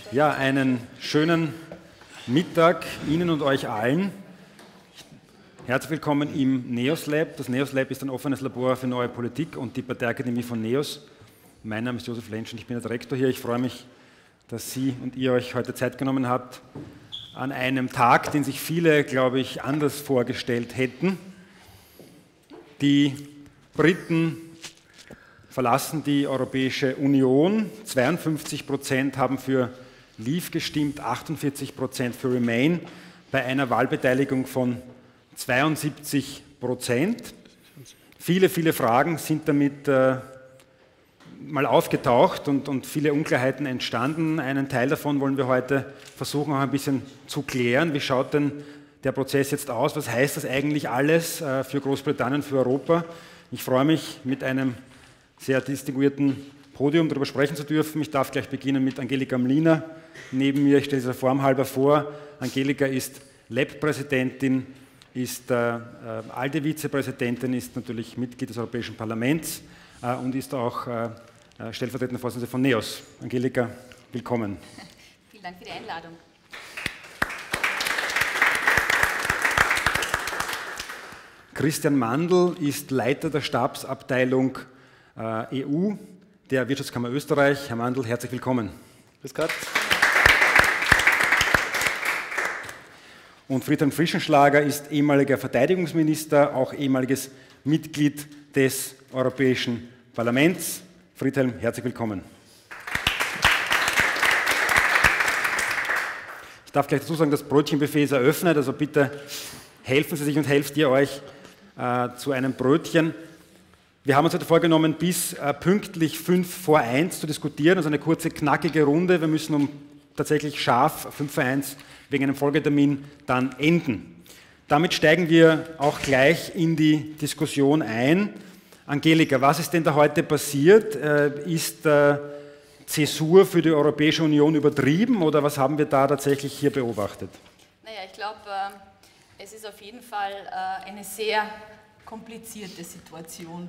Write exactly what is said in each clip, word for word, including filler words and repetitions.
Ja, einen schönen Mittag Ihnen und euch allen. Herzlich willkommen im NEOS Lab. Das NEOS Lab ist ein offenes Labor für neue Politik und die Parteiakademie von NEOS. Mein Name ist Josef Lentsch und ich bin der Direktor hier. Ich freue mich, dass Sie und ihr euch heute Zeit genommen habt an einem Tag, den sich viele, glaube ich, anders vorgestellt hätten. Die Briten verlassen die Europäische Union. zweiundfünfzig Prozent haben für Leave gestimmt, achtundvierzig Prozent für Remain, bei einer Wahlbeteiligung von zweiundsiebzig Prozent. Viele, viele Fragen sind damit äh, mal aufgetaucht und, und viele Unklarheiten entstanden. Einen Teil davon wollen wir heute versuchen, auch ein bisschen zu klären. Wie schaut denn der Prozess jetzt aus? Was heißt das eigentlich alles äh, für Großbritannien, für Europa? Ich freue mich, mit einem sehr distinguierten Podium darüber sprechen zu dürfen. Ich darf gleich beginnen mit Angelika Mliner. Neben mir, ich stelle sie der Form halber vor. Angelika ist Lab-Präsidentin, ist äh, ALDE-Vizepräsidentin, ist natürlich Mitglied des Europäischen Parlaments äh, und ist auch äh, stellvertretende Vorsitzende von NEOS. Angelika, willkommen. Vielen Dank für die Einladung. Christian Mandl ist Leiter der Stabsabteilung äh, E U der Wirtschaftskammer Österreich. Herr Mandl, herzlich willkommen. Grüß Gott. Und Friedhelm Frischenschlager ist ehemaliger Verteidigungsminister, auch ehemaliges Mitglied des Europäischen Parlaments. Friedhelm, herzlich willkommen. Ich darf gleich dazu sagen, das Brötchenbuffet ist eröffnet, also bitte helfen Sie sich und helft ihr euch äh, zu einem Brötchen. Wir haben uns heute vorgenommen, bis äh, pünktlich fünf vor eins zu diskutieren, also eine kurze, knackige Runde. Wir müssen um tatsächlich scharf fünf vor eins wegen einem Folgetermin dann enden. Damit steigen wir auch gleich in die Diskussion ein. Angelika, was ist denn da heute passiert? Äh, ist äh, Zäsur für die Europäische Union übertrieben oder was haben wir da tatsächlich hier beobachtet? Naja, ich glaube, äh, es ist auf jeden Fall äh, eine sehr komplizierte Situation,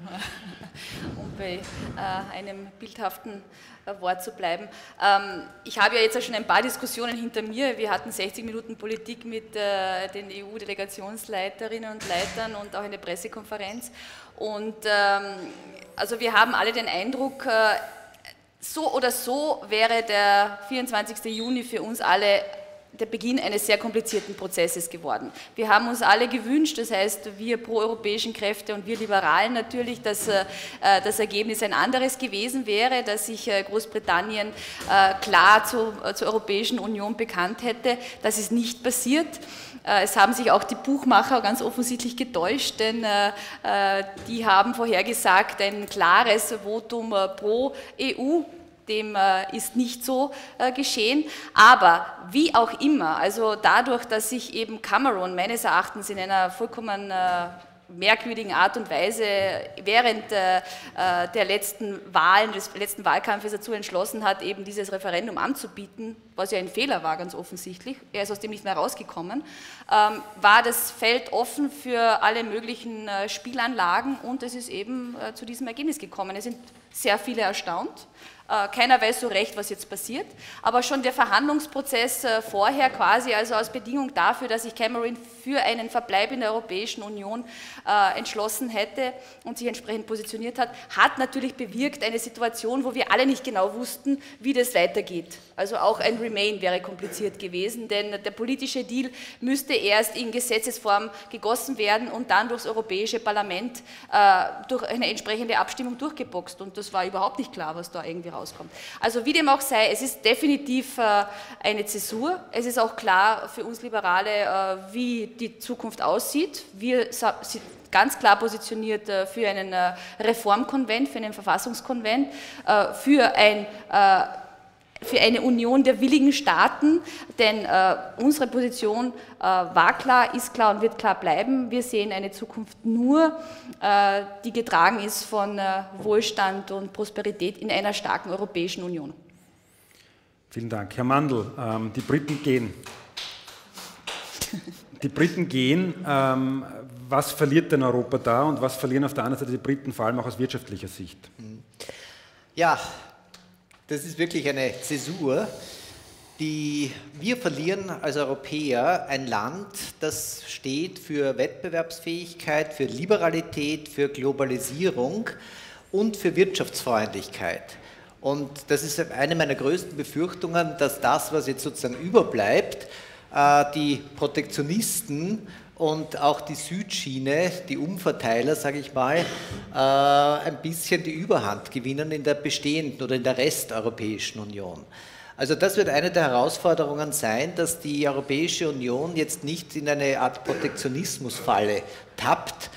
um bei äh, einem bildhaften äh, Wort zu bleiben. Ähm, ich habe ja jetzt auch schon ein paar Diskussionen hinter mir. Wir hatten sechzig Minuten Politik mit äh, den E U-Delegationsleiterinnen und Leitern und auch eine Pressekonferenz. Und ähm, also wir haben alle den Eindruck, äh, so oder so wäre der vierundzwanzigste Juni für uns alle der Beginn eines sehr komplizierten Prozesses geworden. Wir haben uns alle gewünscht, das heißt wir proeuropäischen Kräfte und wir Liberalen natürlich, dass äh, das Ergebnis ein anderes gewesen wäre, dass sich äh, Großbritannien äh, klar zu, äh, zur Europäischen Union bekannt hätte. Das ist nicht passiert. Äh, es haben sich auch die Buchmacher ganz offensichtlich getäuscht, denn äh, äh, die haben vorhergesagt, ein klares Votum äh, pro E U. Dem äh, ist nicht so äh, geschehen, aber wie auch immer, also dadurch, dass sich eben Cameron meines Erachtens in einer vollkommen äh, merkwürdigen Art und Weise während äh, der letzten Wahlen, des letzten Wahlkampfes dazu entschlossen hat, eben dieses Referendum anzubieten, was ja ein Fehler war, ganz offensichtlich, er ist aus dem nicht mehr rausgekommen, ähm, war das Feld offen für alle möglichen äh, Spielanlagen und es ist eben äh, zu diesem Ergebnis gekommen. Es sind sehr viele erstaunt. Keiner weiß so recht, was jetzt passiert, aber schon der Verhandlungsprozess vorher quasi, also als Bedingung dafür, dass sich Cameron für einen Verbleib in der Europäischen Union äh, entschlossen hätte und sich entsprechend positioniert hat, hat natürlich bewirkt eine Situation, wo wir alle nicht genau wussten, wie das weitergeht. Also auch ein Remain wäre kompliziert gewesen, denn der politische Deal müsste erst in Gesetzesform gegossen werden und dann durchs Europäische Parlament äh, durch eine entsprechende Abstimmung durchgeboxt und das war überhaupt nicht klar, was da irgendwie rauskommt. Also wie dem auch sei, es ist definitiv äh, eine Zäsur. Es ist auch klar für uns Liberale, äh, wie die Zukunft aussieht. Wir sind ganz klar positioniert äh, für einen äh, Reformkonvent, für einen Verfassungskonvent, äh, für ein äh, für eine Union der willigen Staaten, denn äh, unsere Position äh, war klar, ist klar und wird klar bleiben. Wir sehen eine Zukunft nur, äh, die getragen ist von äh, Wohlstand und Prosperität in einer starken Europäischen Union. Vielen Dank. Herr Mandl, ähm, die Briten gehen. Die Briten gehen. Ähm, was verliert denn Europa da und was verlieren auf der anderen Seite die Briten, vor allem auch aus wirtschaftlicher Sicht? Ja, das ist wirklich eine Zäsur. Die, wir verlieren als Europäer ein Land, das steht für Wettbewerbsfähigkeit, für Liberalität, für Globalisierung und für Wirtschaftsfreundlichkeit. Und das ist eine meiner größten Befürchtungen, dass das, was jetzt sozusagen überbleibt, die Protektionisten und auch die Südschiene, die Umverteiler, sage ich mal, ein bisschen die Überhand gewinnen in der bestehenden oder in der Resteuropäischen Union. Also das wird eine der Herausforderungen sein, dass die Europäische Union jetzt nicht in eine Art Protektionismusfalle tappt.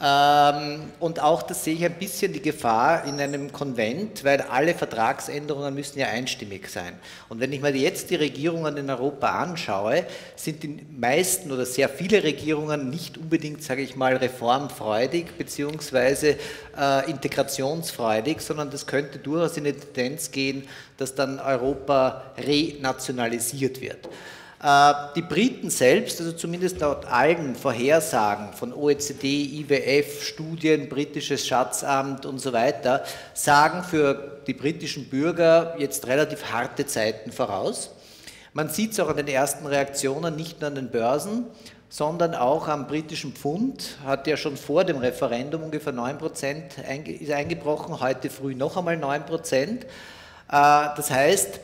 Und auch, das sehe ich ein bisschen die Gefahr in einem Konvent, weil alle Vertragsänderungen müssen ja einstimmig sein. Und wenn ich mir jetzt die Regierungen in Europa anschaue, sind die meisten oder sehr viele Regierungen nicht unbedingt, sage ich mal, reformfreudig beziehungsweise äh, integrationsfreudig, sondern das könnte durchaus in die Tendenz gehen, dass dann Europa renationalisiert wird. Die Briten selbst, also zumindest laut allen Vorhersagen von O E C D, I W F, Studien, britisches Schatzamt und so weiter, sagen für die britischen Bürger jetzt relativ harte Zeiten voraus. Man sieht es auch an den ersten Reaktionen, nicht nur an den Börsen, sondern auch am britischen Pfund, hat ja schon vor dem Referendum ungefähr neun Prozent ist eingebrochen, heute früh noch einmal neun Prozent. Das heißt,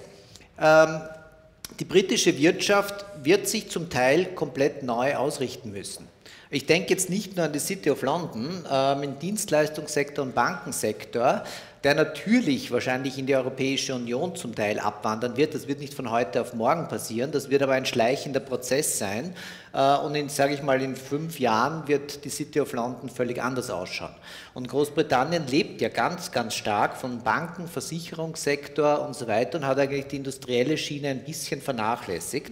die britische Wirtschaft wird sich zum Teil komplett neu ausrichten müssen. Ich denke jetzt nicht nur an die City of London, ähm, im Dienstleistungssektor und Bankensektor, der natürlich wahrscheinlich in die Europäische Union zum Teil abwandern wird. Das wird nicht von heute auf morgen passieren, das wird aber ein schleichender Prozess sein. Äh, und in, sage ich mal, in fünf Jahren wird die City of London völlig anders ausschauen. Und Großbritannien lebt ja ganz, ganz stark von Banken, Versicherungssektor und so weiter und hat eigentlich die industrielle Schiene ein bisschen vernachlässigt.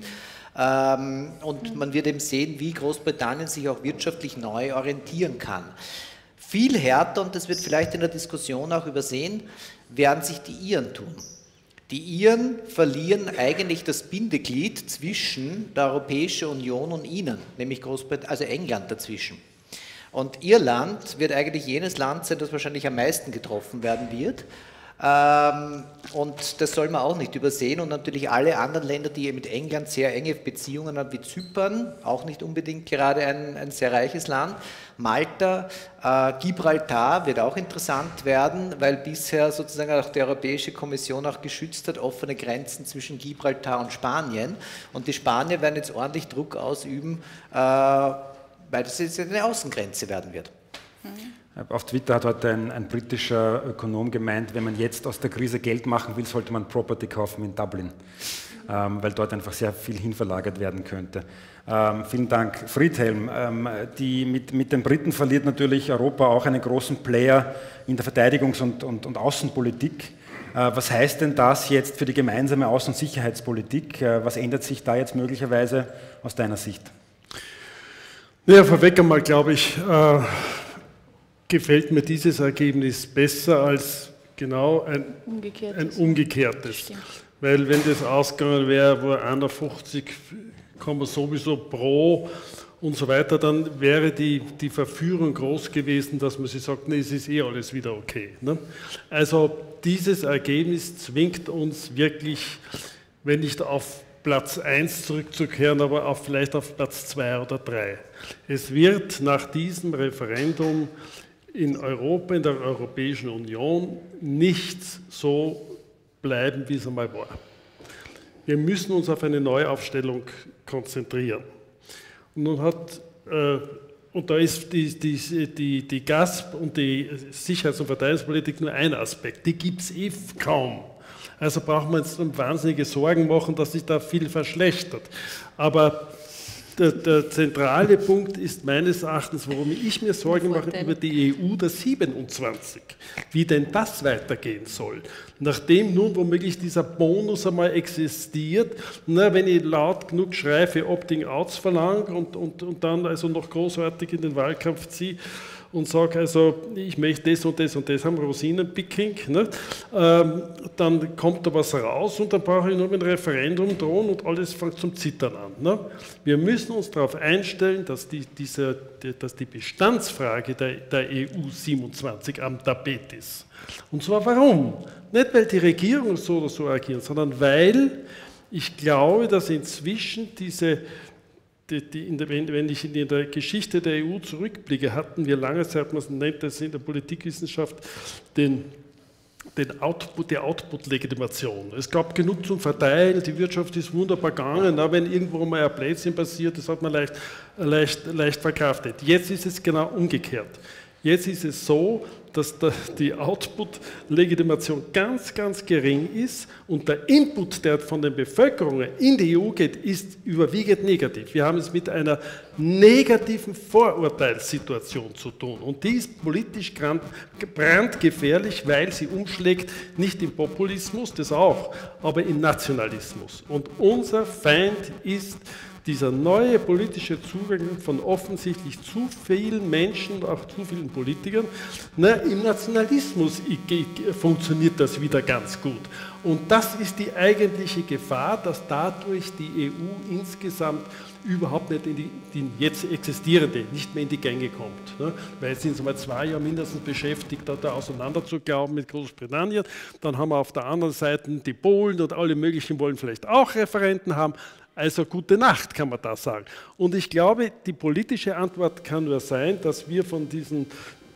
Und man wird eben sehen, wie Großbritannien sich auch wirtschaftlich neu orientieren kann. Viel härter, und das wird vielleicht in der Diskussion auch übersehen, werden sich die Iren tun. Die Iren verlieren eigentlich das Bindeglied zwischen der Europäischen Union und ihnen, nämlich Großbritannien, also England dazwischen. Und Irland wird eigentlich jenes Land sein, das wahrscheinlich am meisten getroffen werden wird. Und das soll man auch nicht übersehen und natürlich alle anderen Länder, die mit England sehr enge Beziehungen haben, wie Zypern, auch nicht unbedingt gerade ein, ein sehr reiches Land, Malta, äh, Gibraltar wird auch interessant werden, weil bisher sozusagen auch die Europäische Kommission auch geschützt hat, offene Grenzen zwischen Gibraltar und Spanien und die Spanier werden jetzt ordentlich Druck ausüben, äh, weil das jetzt eine Außengrenze werden wird. Mhm. Auf Twitter hat heute ein, ein britischer Ökonom gemeint, wenn man jetzt aus der Krise Geld machen will, sollte man Property kaufen in Dublin, ähm, weil dort einfach sehr viel hinverlagert werden könnte. Ähm, vielen Dank. Friedhelm, ähm, die, mit, mit den Briten verliert natürlich Europa auch einen großen Player in der Verteidigungs- und, und, und Außenpolitik. Äh, was heißt denn das jetzt für die gemeinsame Außen- und Sicherheitspolitik? Äh, was ändert sich da jetzt möglicherweise aus deiner Sicht? Ja, vorweg einmal glaube ich, äh, gefällt mir dieses Ergebnis besser als genau ein umgekehrtes. Ein umgekehrtes. Stimmt. Weil wenn das ausgegangen wäre, wo einundfünfzig Komma sowieso pro und so weiter, dann wäre die, die Verführung groß gewesen, dass man sich sagt, nee, es ist eh alles wieder okay. Ne? Also dieses Ergebnis zwingt uns wirklich, wenn nicht auf Platz eins zurückzukehren, aber auf, vielleicht auf Platz zwei oder drei. Es wird nach diesem Referendum in Europa, in der Europäischen Union nicht so bleiben, wie es einmal war. Wir müssen uns auf eine Neuaufstellung konzentrieren. Und, nun hat, äh, und da ist die, die, die, die G A S P und die Sicherheits- und Verteidigungspolitik nur ein Aspekt, die gibt es eh kaum. Also braucht man jetzt wahnsinnige Sorgen machen, dass sich da viel verschlechtert. Aber Der, der zentrale Punkt ist meines Erachtens, worum ich mir Sorgen mache, über die E U der siebenundzwanzig, wie denn das weitergehen soll. Nachdem nun womöglich dieser Bonus einmal existiert, na, wenn ich laut genug schreie für Opting-Outs verlange und, und, und dann also noch großartig in den Wahlkampf ziehe, und sage, also ich möchte das und das und das haben, Rosinenpicking, ne? ähm, dann kommt da was raus und dann brauche ich nur mit einem Referendum drohen und alles fängt zum Zittern an. Ne? Wir müssen uns darauf einstellen, dass die, diese, die, dass die Bestandsfrage der, der E U siebenundzwanzig am Tapet ist. Und zwar warum? Nicht, weil die Regierung so oder so agiert, sondern weil Ich glaube, dass inzwischen diese, die, die in der, wenn ich in der Geschichte der E U zurückblicke, hatten wir lange Zeit, man nennt das in der Politikwissenschaft, den Den Output, die Output-Legitimation. Es gab genug zum Verteilen, die Wirtschaft ist wunderbar gegangen, aber wenn irgendwo mal ein Blödsinn passiert, das hat man leicht, leicht, leicht verkraftet. Jetzt ist es genau umgekehrt. Jetzt ist es so, dass die Output-Legitimation ganz, ganz gering ist und der Input, der von den Bevölkerungen in die E U geht, ist überwiegend negativ. Wir haben es mit einer negativen Vorurteilssituation zu tun und die ist politisch brandgefährlich, weil sie umschlägt nicht im Populismus, das auch, aber im Nationalismus. Und unser Feind ist dieser neue politische Zugang von offensichtlich zu vielen Menschen, auch zu vielen Politikern, na, im Nationalismus funktioniert das wieder ganz gut. Und das ist die eigentliche Gefahr, dass dadurch die E U insgesamt überhaupt nicht in die, die jetzt existierende, nicht mehr in die Gänge kommt. Ne? Weil jetzt sind sie mal zwei Jahre mindestens beschäftigt, da auseinanderzuglauben mit Großbritannien. Dann haben wir auf der anderen Seite die Polen und alle möglichen wollen vielleicht auch Referenden haben. Also gute Nacht, kann man da sagen. Und ich glaube, die politische Antwort kann nur sein, dass wir von diesem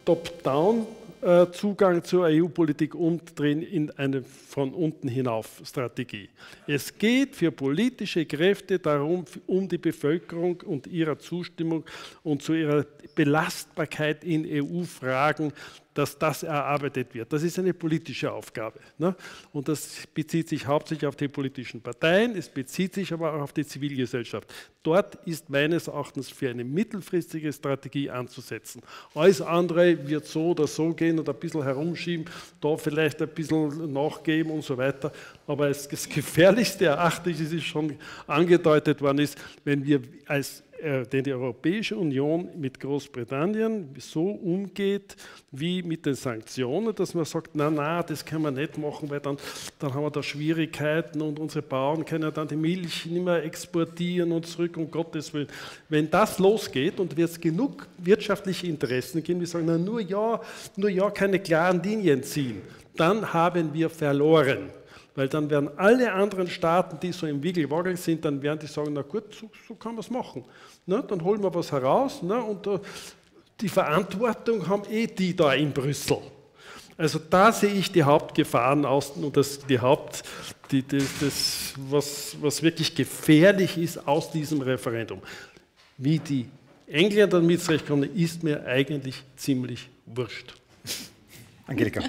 Top-Down-Zugang zur E U-Politik umdrehen in eine von unten hinauf Strategie. Es geht für politische Kräfte darum, um die Bevölkerung und ihrer Zustimmung und zu ihrer Belastbarkeit in E U-Fragen, dass das erarbeitet wird. Das ist eine politische Aufgabe. Ne? Und das bezieht sich hauptsächlich auf die politischen Parteien, es bezieht sich aber auch auf die Zivilgesellschaft. Dort ist meines Erachtens für eine mittelfristige Strategie anzusetzen. Alles andere wird so oder so gehen und ein bisschen herumschieben, da vielleicht ein bisschen nachgeben und so weiter. Aber das Gefährlichste erachte ich, es ist schon angedeutet worden, ist, wenn wir als denn die Europäische Union mit Großbritannien so umgeht wie mit den Sanktionen, dass man sagt, na, na, das können wir nicht machen, weil dann, dann haben wir da Schwierigkeiten und unsere Bauern können dann die Milch nicht mehr exportieren und zurück, um Gottes Willen. Wenn das losgeht und wird es genug wirtschaftliche Interessen geben, die sagen, na, nur ja, nur ja keine klaren Linien ziehen, dann haben wir verloren. Weil dann werden alle anderen Staaten, die so im Wiggelwaggel sind, dann werden die sagen, na gut, so, so kann man es machen. Ne, dann holen wir was heraus, ne, und uh, die Verantwortung haben eh die da in Brüssel. Also da sehe ich die Hauptgefahren aus und das, die Haupt, die, die, das, was, was wirklich gefährlich ist aus diesem Referendum. Wie die Engländer damit zurechtkommen, ist mir eigentlich ziemlich wurscht. Angelika.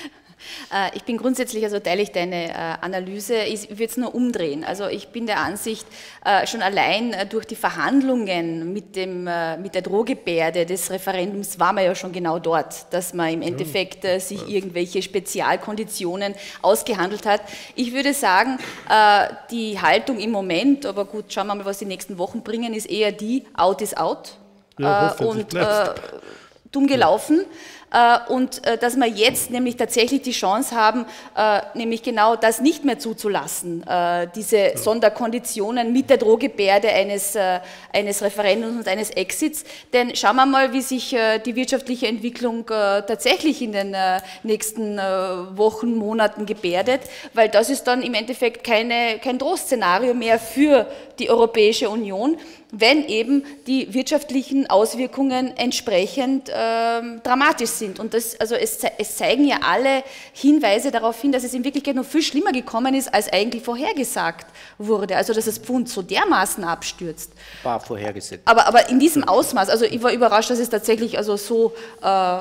Ich bin grundsätzlich, also teile ich deine Analyse, ich würde es nur umdrehen. Also ich bin der Ansicht, schon allein durch die Verhandlungen mit, dem, mit der Drohgebärde des Referendums war man ja schon genau dort, dass man im Endeffekt sich irgendwelche Spezialkonditionen ausgehandelt hat. Ich würde sagen, die Haltung im Moment, aber gut, schauen wir mal, was die nächsten Wochen bringen, ist eher die, out is out. Ja, und äh, dumm gelaufen. Und dass wir jetzt nämlich tatsächlich die Chance haben, nämlich genau das nicht mehr zuzulassen, diese Sonderkonditionen mit der Drohgebärde eines, eines Referendums und eines Exits. Denn schauen wir mal, wie sich die wirtschaftliche Entwicklung tatsächlich in den nächsten Wochen, Monaten gebärdet, weil das ist dann im Endeffekt keine, kein Drohszenario mehr für die Europäische Union, wenn eben die wirtschaftlichen Auswirkungen entsprechend ähm, dramatisch sind. Und das, also es, es zeigen ja alle Hinweise darauf hin, dass es in Wirklichkeit noch viel schlimmer gekommen ist, als eigentlich vorhergesagt wurde. Also dass das Pfund so dermaßen abstürzt. War vorhergesehen. Aber, aber in diesem Ausmaß, also ich war überrascht, dass es tatsächlich also so äh,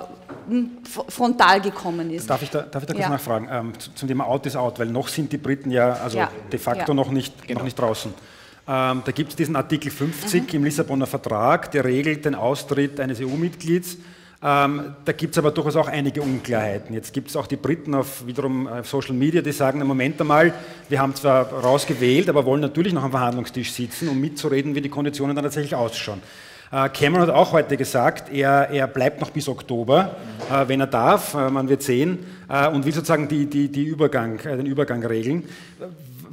frontal gekommen ist. Darf ich da, darf ich da kurz ja. nachfragen, ähm, zum Thema Out is Out, weil noch sind die Briten ja, also ja. de facto ja. noch, nicht, genau. noch nicht draußen. Ähm, da gibt es diesen Artikel fünfzig mhm. im Lissabonner Vertrag, der regelt den Austritt eines E U-Mitglieds. Ähm, da gibt es aber durchaus auch einige Unklarheiten. Jetzt gibt es auch die Briten auf wiederum auf Social Media, die sagen, na Moment einmal, wir haben zwar rausgewählt, aber wollen natürlich noch am Verhandlungstisch sitzen, um mitzureden, wie die Konditionen dann tatsächlich ausschauen. Äh, Cameron hat auch heute gesagt, er, er bleibt noch bis Oktober, äh, wenn er darf, äh, man wird sehen, äh, und will sozusagen die, die, die Übergang, äh, den Übergang regeln.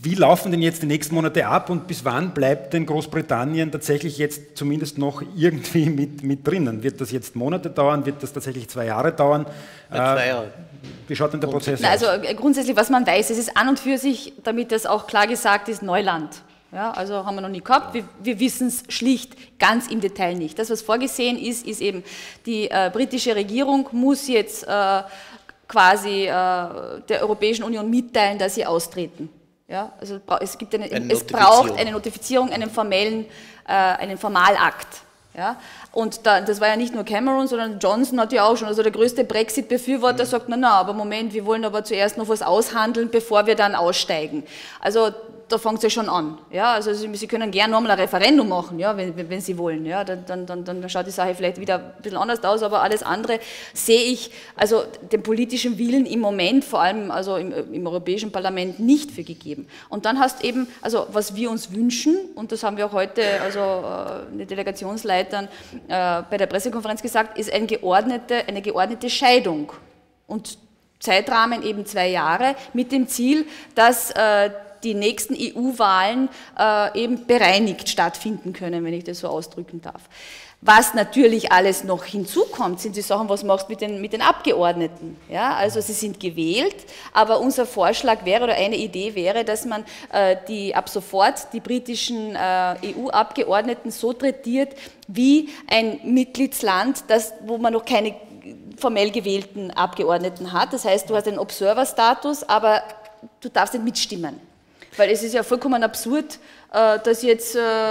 wie laufen denn jetzt die nächsten Monate ab und bis wann bleibt denn Großbritannien tatsächlich jetzt zumindest noch irgendwie mit, mit drinnen? Wird das jetzt Monate dauern? Wird das tatsächlich zwei Jahre dauern? Ja, zwei Jahre. Wie schaut denn der Prozess Na, aus? Also grundsätzlich, was man weiß, es ist an und für sich, damit das auch klar gesagt ist, Neuland. Ja, also haben wir noch nie gehabt. Wir, wir wissen es schlicht ganz im Detail nicht. Das, was vorgesehen ist, ist eben, die äh, britische Regierung muss jetzt äh, quasi äh, der Europäischen Union mitteilen, dass sie austreten. Ja, also es, gibt eine, eine es braucht eine Notifizierung, einen formellen, äh, einen Formalakt. Ja? Und da, das war ja nicht nur Cameron, sondern Johnson hat ja auch schon, also der größte Brexit-Befürworter mhm. sagt, na, na, aber Moment, wir wollen aber zuerst noch was aushandeln, bevor wir dann aussteigen. Also da fängt es ja schon an. Ja? Also Sie, Sie können gerne nochmal ein Referendum machen, ja, wenn, wenn Sie wollen. Ja? Dann, dann, dann schaut die Sache vielleicht wieder ein bisschen anders aus, aber alles andere sehe ich, also den politischen Willen im Moment, vor allem also im, im Europäischen Parlament, nicht für gegeben. Und dann hast eben, also was wir uns wünschen, und das haben wir auch heute, also äh, die Delegationsleitern äh, bei der Pressekonferenz gesagt, ist eine geordnete, eine geordnete Scheidung. Und Zeitrahmen eben zwei Jahre mit dem Ziel, dass äh, die nächsten E U-Wahlen äh, eben bereinigt stattfinden können, wenn ich das so ausdrücken darf. Was natürlich alles noch hinzukommt, sind die Sachen, was machst du mit den, mit den Abgeordneten? Ja, also sie sind gewählt, aber unser Vorschlag wäre, oder eine Idee wäre, dass man äh, die, ab sofort die britischen äh, E U-Abgeordneten so traktiert wie ein Mitgliedsland, das, wo man noch keine formell gewählten Abgeordneten hat. Das heißt, du hast einen Observer-Status, aber du darfst nicht mitstimmen. Weil es ist ja vollkommen absurd, dass jetzt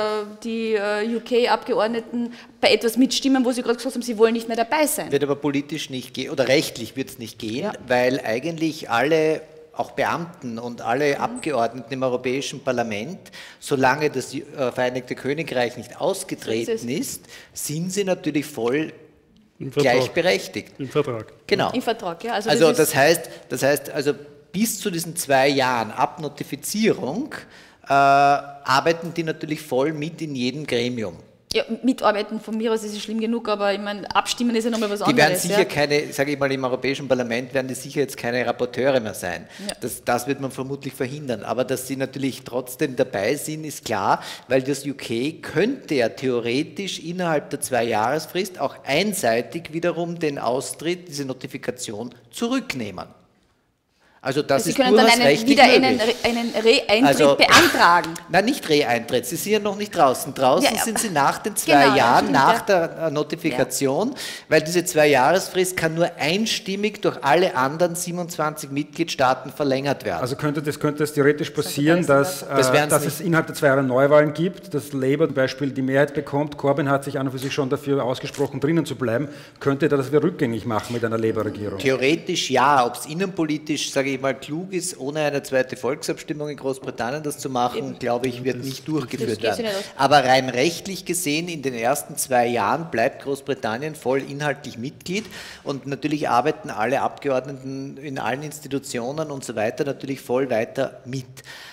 die U K-Abgeordneten bei etwas mitstimmen, wo sie gerade gesagt haben, sie wollen nicht mehr dabei sein. Wird aber politisch nicht gehen, oder rechtlich wird es nicht gehen, ja. Weil eigentlich alle, auch Beamten und alle mhm. Abgeordneten im Europäischen Parlament, solange das Vereinigte Königreich nicht ausgetreten so ist, ist, sind sie natürlich voll gleichberechtigt. Im Vertrag. Genau. Im Vertrag, ja. Also, also das, das heißt, das heißt, also bis zu diesen zwei Jahren ab Notifizierung äh, arbeiten die natürlich voll mit in jedem Gremium. Ja, mitarbeiten von mir aus ist es schlimm genug, aber ich meine, abstimmen ist ja nochmal was anderes. Die werden sicher ja. keine, sage ich mal, im Europäischen Parlament werden die sicher jetzt keine Rapporteure mehr sein. Ja. Das, das wird man vermutlich verhindern. Aber dass sie natürlich trotzdem dabei sind, ist klar, weil das U K könnte ja theoretisch innerhalb der Zwei-Jahresfrist auch einseitig wiederum den Austritt, diese Notifikation zurücknehmen. Also das Sie ist können dann einen, wieder einen, einen Re-Eintritt also, beantragen. Nein, nicht Re-Eintritt. Sie sind ja noch nicht draußen. Draußen ja, sind Sie nach den zwei genau, Jahren, stimmt, nach ja. der Notifikation, ja. Weil diese Zwei-Jahresfrist kann nur einstimmig durch alle anderen siebenundzwanzig Mitgliedstaaten verlängert werden. Also könnte das, könnte es theoretisch passieren, dass, das äh, dass es innerhalb der zwei Jahre Neuwahlen gibt, dass Labour zum Beispiel die Mehrheit bekommt. Corbyn hat sich an und für sich schon dafür ausgesprochen, drinnen zu bleiben. Könnte er das wieder rückgängig machen mit einer Labour-Regierung? Theoretisch ja. Ob es innenpolitisch, sage ich mal, klug ist, ohne eine zweite Volksabstimmung in Großbritannien das zu machen, glaube ich, wird nicht durchgeführt werden. Aber rein rechtlich gesehen, in den ersten zwei Jahren bleibt Großbritannien voll inhaltlich Mitglied und natürlich arbeiten alle Abgeordneten in allen Institutionen und so weiter natürlich voll weiter mit.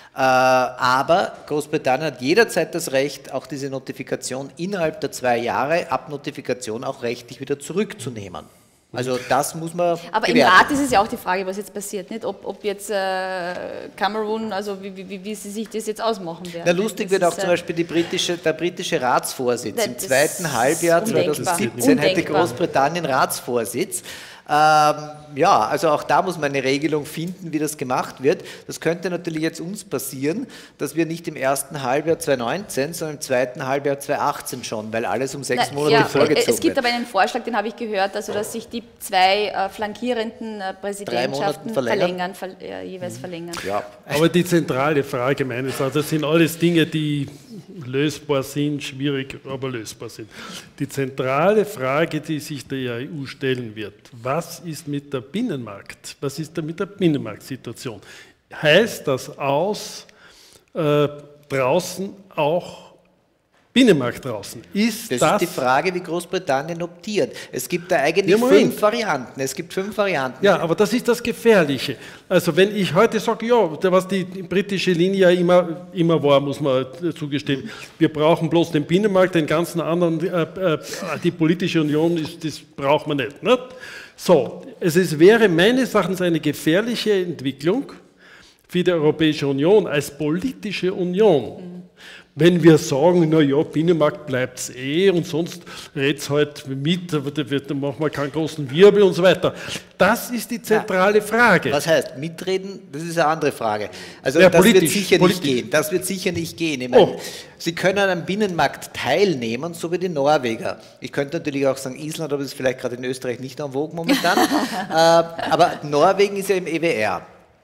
Aber Großbritannien hat jederzeit das Recht, auch diese Notifikation innerhalb der zwei Jahre ab Notifikation auch rechtlich wieder zurückzunehmen. Also das muss man Aber bewerten. Im Rat ist es ja auch die Frage, was jetzt passiert, nicht? Ob, ob jetzt äh, Cameron, also wie, wie, wie sie sich das jetzt ausmachen werden. Na, lustig wird auch zum Beispiel die britische, der britische Ratsvorsitz. Im zweiten Halbjahr zweitausendsiebzehn hätte Großbritannien Ratsvorsitz. Ähm, ja, also auch da muss man eine Regelung finden, wie das gemacht wird. Das könnte natürlich jetzt uns passieren, dass wir nicht im ersten Halbjahr zweitausendneunzehn, sondern im zweiten Halbjahr zweitausendachtzehn schon, weil alles um sechs Na, Monate ja, vorgezogen wird. Es gibt aber einen Vorschlag, den habe ich gehört, also dass sich die zwei äh, flankierenden äh, Präsidentschaften verlängern, ver äh, jeweils mhm. verlängern. Ja. Aber die zentrale Frage meines Erachtens, das sind alles Dinge, die lösbar sind, schwierig, aber lösbar sind. Die zentrale Frage, die sich der E U stellen wird, was ist mit der Binnenmarkt? Was ist da mit der Binnenmarktsituation? Heißt das aus, äh, draußen auch Binnenmarkt draußen? Ist das, das ist die Frage, wie Großbritannien optiert. Es gibt da eigentlich ja, fünf Varianten. Es gibt fünf Varianten. Ja, aber das ist das Gefährliche. Also wenn ich heute sage, ja, was die britische Linie immer, immer war, muss man zugestehen, wir brauchen bloß den Binnenmarkt, den ganzen anderen, äh, äh, die politische Union, ist, das braucht man nicht. nicht? So, es ist, wäre meines Erachtens eine gefährliche Entwicklung, für die Europäische Union als politische Union. Wenn wir sagen, na ja, Binnenmarkt bleibt es eh und sonst redet es halt mit, aber da machen wir keinen großen Wirbel und so weiter. Das ist die zentrale Frage. Was heißt mitreden? Das ist eine andere Frage. Also ja, das wird sicher politisch. nicht gehen. Das wird sicher nicht gehen. Ich meine, oh. Sie können am Binnenmarkt teilnehmen, so wie die Norweger. Ich könnte natürlich auch sagen Island, aber das ist vielleicht gerade in Österreich nicht en vogue momentan. äh, aber Norwegen ist ja im E W R.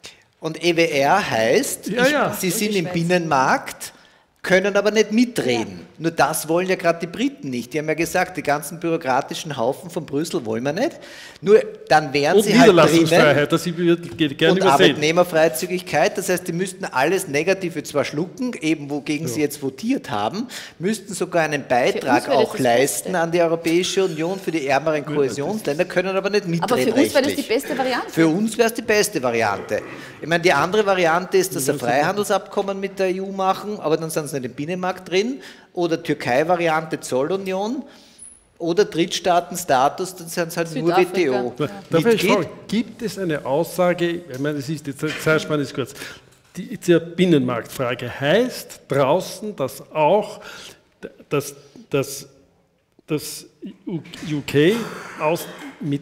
Und E W R heißt, ja, ja. Sie sind im Binnenmarkt, können aber nicht mitreden. Ja. Nur das wollen ja gerade die Briten nicht. Die haben ja gesagt, die ganzen bürokratischen Haufen von Brüssel wollen wir nicht. Nur dann wären und sie halt drinnen. Das ich gerne und übersehen. Arbeitnehmerfreizügigkeit. Das heißt, die müssten alles Negative zwar schlucken, eben wogegen ja. sie jetzt votiert haben, müssten sogar einen Beitrag auch leisten an die Europäische Union für die ärmeren Kohäsionsländer, können aber nicht mitreden. Aber für uns wäre das die beste Variante. Für uns wäre es die beste Variante. Ich meine, die andere Variante ist, dass sie ein Freihandelsabkommen mit der E U machen, aber dann sind sie nicht im Binnenmarkt drin, oder Türkei-Variante Zollunion, oder Drittstaatenstatus, dann sind es halt nur W T O. Ja. Darf ich fragen, gibt es eine Aussage, ich meine, das ist die Zeitspanne ist kurz, die, die Binnenmarktfrage heißt draußen, dass auch das, das, das U K aus, mit,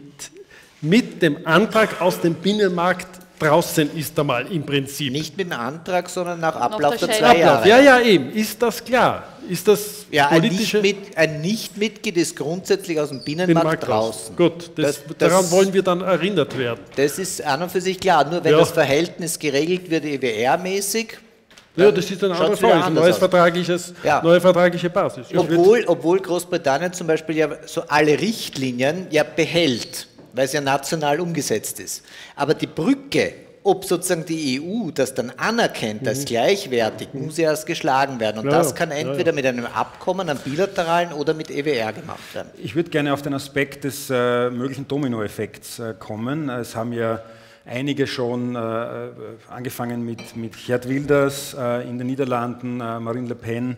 mit dem Antrag aus dem Binnenmarkt draußen ist einmal im Prinzip. Nicht mit dem Antrag, sondern nach Ablauf der, der zwei Ablauf. Jahre. Ja, ja, eben. Ist das klar? Ist das ja, politische... Ein Nicht-Mit, ein Nicht-Mitglied ist grundsätzlich aus dem Binnenmarkt, Binnenmarkt draußen. Gut, das, das, daran das, wollen wir dann erinnert werden. Das ist an und für sich klar. Nur wenn ja. das Verhältnis geregelt wird, E W R-mäßig... Ja, das ist eine andere Frage, ein neues vertragliches, ja. neue vertragliche Basis. Obwohl, obwohl Großbritannien zum Beispiel ja so alle Richtlinien ja behält, weil es ja national umgesetzt ist. Aber die Brücke, ob sozusagen die E U das dann anerkennt als gleichwertig, muss ja erst geschlagen werden. Und ja, das kann entweder ja, ja. mit einem Abkommen, einem bilateralen oder mit E W R gemacht werden. Ich würde gerne auf den Aspekt des äh, möglichen Dominoeffekts äh, kommen. Es haben ja einige schon äh, angefangen mit, mit Geert Wilders äh, in den Niederlanden, äh, Marine Le Pen,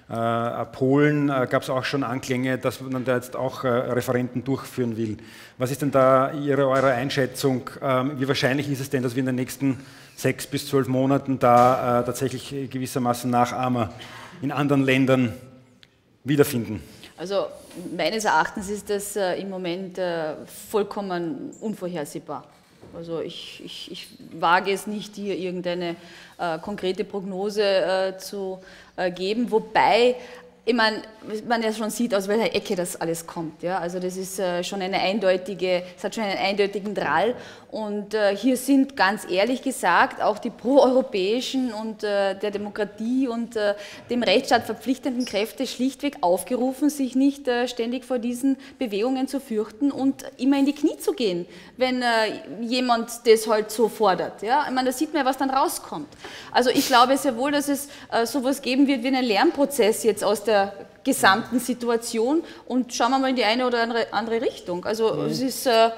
Äh, Polen äh, gab es auch schon Anklänge, dass man da jetzt auch äh, Referenden durchführen will. Was ist denn da Ihre, eure Einschätzung? Ähm, wie wahrscheinlich ist es denn, dass wir in den nächsten sechs bis zwölf Monaten da äh, tatsächlich gewissermaßen Nachahmer in anderen Ländern wiederfinden? Also meines Erachtens ist das äh, im Moment äh, vollkommen unvorhersehbar. Also ich, ich, ich wage es nicht, hier irgendeine äh, konkrete Prognose äh, zu äh, geben, wobei ich meine, man ja schon sieht, aus welcher Ecke das alles kommt. Ja? Also das ist äh, schon eine eindeutige, es hat schon einen eindeutigen Drall. Und äh, hier sind ganz ehrlich gesagt auch die proeuropäischen und äh, der Demokratie und äh, dem Rechtsstaat verpflichtenden Kräfte schlichtweg aufgerufen, sich nicht äh, ständig vor diesen Bewegungen zu fürchten und immer in die Knie zu gehen, wenn äh, jemand das halt so fordert. Ja? Ich meine, da sieht man ja, was dann rauskommt. Also ich glaube sehr wohl, dass es äh, sowas geben wird wie einen Lernprozess jetzt aus der gesamten Situation und schauen wir mal in die eine oder andere, andere Richtung. Also mhm. es ist, äh,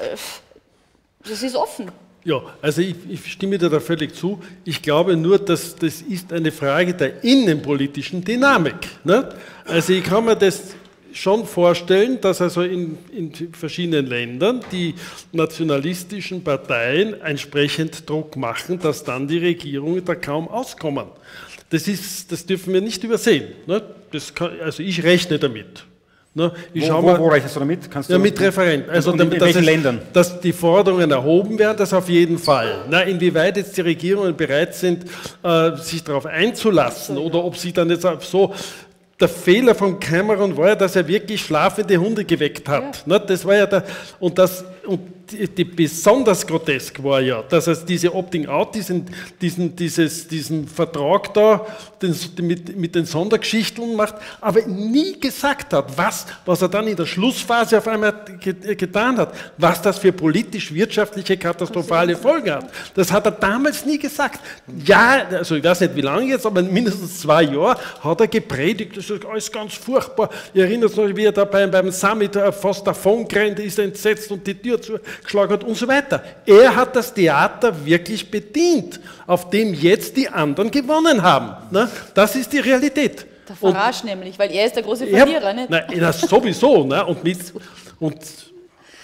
das ist offen. Ja, also ich, ich stimme dir da völlig zu. Ich glaube nur, dass das ist eine Frage der innenpolitischen Dynamik. Ne? Also ich kann mir das schon vorstellen, dass also in, in verschiedenen Ländern die nationalistischen Parteien entsprechend Druck machen, dass dann die Regierungen da kaum auskommen. Das, ist, das dürfen wir nicht übersehen. Ne? Das kann, also ich rechne damit. Ne? Ich wo, wo, wo rechnest du damit? Kannst du ja, mit Referenten. Also in, in dass welchen es, Ländern? Dass die Forderungen erhoben werden, das auf jeden Fall. Na, inwieweit jetzt die Regierungen bereit sind, äh, sich darauf einzulassen oder ob sie dann jetzt so... Der Fehler von Cameron war ja, dass er wirklich schlafende Hunde geweckt hat. Ja. Das war ja der, und, das, und die, die besonders grotesk war ja, dass er diese Opting-out, diesen, diesen, dieses, diesen Vertrag da den, mit, mit den Sondergeschichten macht, aber nie gesagt hat, was, was er dann in der Schlussphase auf einmal getan hat, was das für politisch-wirtschaftliche katastrophale Folgen hat. Das hat er damals nie gesagt. Ja, also ich weiß nicht wie lange jetzt, aber mindestens zwei Jahre hat er gepredigt, das ist alles ganz furchtbar. Ich erinnere mich noch, wie er da beim, beim Summit fast davon gerannt ist, entsetzt und die Tür zugeschlagen hat und so weiter. Er hat das Theater wirklich bedient, auf dem jetzt die anderen gewonnen haben. Ne? Das ist die Realität. Der Farage und, nämlich, weil er ist der große Verlierer. Ja, nicht? Nein, das sowieso. Ne? Und, mit, und